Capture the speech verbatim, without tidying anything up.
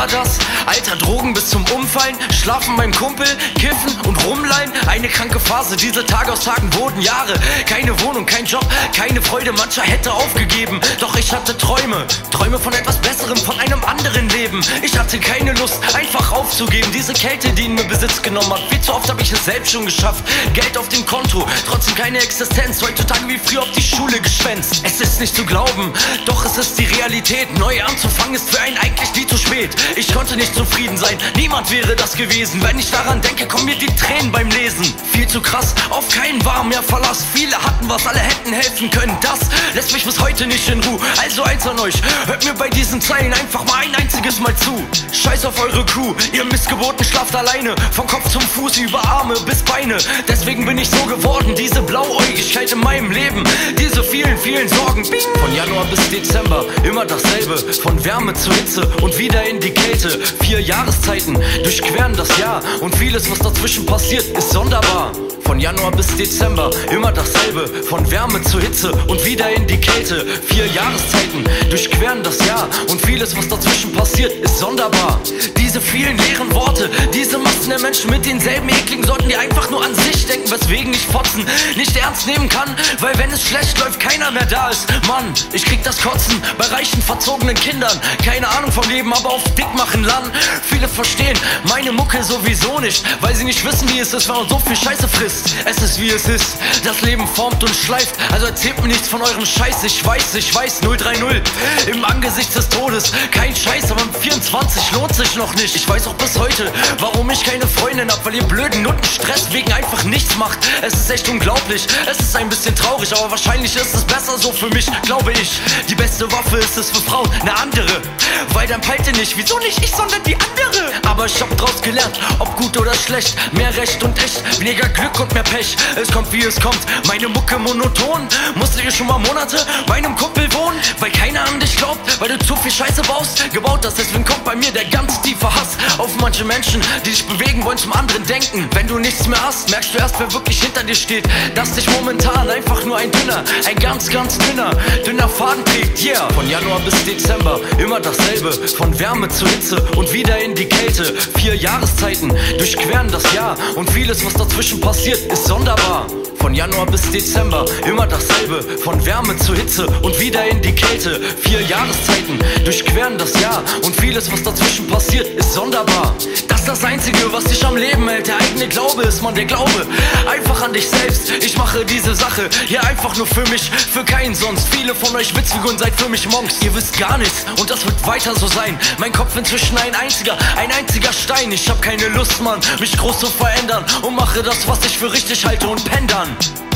war das? Alter, Drogen bis zum Umfallen, schlafen beim Kumpel, kiffen und rumleihen. Eine kranke Phase, diese Tage aus Tagen wurden Jahre. Keine Wohnung, kein Job, keine Freude, mancher hätte aufgegeben. Doch ich hatte Träume, Träume von etwas Besserem, von einem anderen Leben. Ich hatte keine Lust, einfach aufzugeben. Diese Kälte, die in mir Besitz genommen hat. Viel zu oft habe ich es selbst schon geschafft. Geld auf dem Konto, trotzdem keine Existenz. Heutzutage wie früher auf die Schule geschwänzt. Es ist nicht zu glauben, doch es ist die Realität. Neu anzufangen ist für einen eigentlich nie zu spät. Ich konnte nicht zufrieden sein, niemand wäre das gewesen. Wenn ich daran denke, kommen mir die Tränen beim Lesen. Viel zu krass, auf keinen war mehr Verlass. Viele hatten was, alle hätten helfen können. Das lässt mich bis heute nicht in Ruhe. Also eins an euch, hört mir bei diesen Zeilen einfach mal ein einziges Mal zu. Scheiß auf eure Crew, ihr Missgeburten schlaft alleine. Von Kopf zum Fuß, über Arme bis Beine. Deswegen bin ich so geworden, diese Blauäugigkeit in meinem Leben. Diese vielen, vielen Sorgen. Bing. Von Januar bis Dezember, immer dasselbe. Von Wärme zu Hitze und wieder in die Kälte. Vier Jahreszeiten durchqueren das Jahr. Und vieles, was dazwischen passiert, ist sonderbar. Von Januar bis Dezember, immer dasselbe. Von Wärme zu Hitze und wieder in die Kälte. Vier Jahreszeiten durchqueren das Jahr. Und vieles, was dazwischen passiert, ist sonderbar. Diese vielen leeren Worte, diese Massen der Menschen mit denselben ekligen Sorten, die einfach nur an sich denken, weswegen ich Fotzen nicht ernst nehmen kann. Weil wenn es schlecht läuft, keiner mehr da ist. Mann, ich krieg das Kotzen bei reichen, verzogenen Kindern. Keine Ahnung vom Leben, aber auf dick machen Land. Viele verstehen meine Mucke sowieso nicht, weil sie nicht wissen, wie es ist, wenn man so viel Scheiße frisst. Es ist wie es ist, das Leben formt und schleift. Also erzählt mir nichts von eurem Scheiß. Ich weiß, ich weiß, null drei null im Angesicht des Todes. Kein Scheiß, aber im vierundzwanzig lohnt sich noch nicht. Ich weiß auch bis heute, warum ich keine Freundin hab, weil ihr blöden Nutten Stress wegen einfach nichts macht. Es ist echt unglaublich, es ist ein bisschen traurig, aber wahrscheinlich ist es besser so für mich, glaube ich. Die beste Waffe ist es für Frauen, eine andere. Weil dann peilt ihr nicht, wieso nicht ich, sondern die andere. Aber ich hab draus gelernt, ob gut oder schlecht. Mehr Recht und echt, weniger Glück und mehr Pech. Es kommt wie es kommt, meine Mucke monoton. Musstet ihr schon mal Monate bei einem Kumpel wohnen? Weil keiner an dich glaubt, weil du zu viel Scheiße baust, gebaut hast. Deswegen kommt bei mir der ganz tiefe Hass auf manche Menschen, die dich bewegen wollen, zum anderen denken. Wenn du nichts mehr hast, merkst du erst, wer wirklich hinter dir steht. Dass dich momentan einfach nur ein dünner, ein ganz, ganz dünner, dünner Faden trägt. Yeah, von Januar bis Dezember, immer dasselbe. Von Wärme zu Hitze und wieder in die Kälte. Vier Jahreszeiten durchqueren das Jahr. Und vieles, was dazwischen passiert, ist sonderbar. Von Januar bis Dezember, immer dasselbe. Von Wärme zu Hitze und wieder in die Kälte. Vier Jahreszeiten durchqueren das Jahr. Und vieles, was dazwischen passiert, ist sonderbar. Das ist das Einzige, was dich am Leben hält. Der eigene Glaube ist, man, der Glaube einfach an dich selbst. Ich mache diese Sache hier einfach nur für mich, für keinen sonst. Viele von euch Witzfiguren seid für mich Monks. Ihr wisst gar nichts und das wird weiter so sein. Mein Kopf inzwischen ein einziger, ein einziger Stein. Ich hab keine Lust, Mann, mich groß zu verändern und mache das, was ich für richtig halte und pendern.